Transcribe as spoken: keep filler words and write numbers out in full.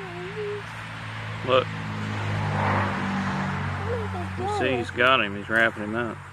Look. You see, he's got him. He's wrapping him up.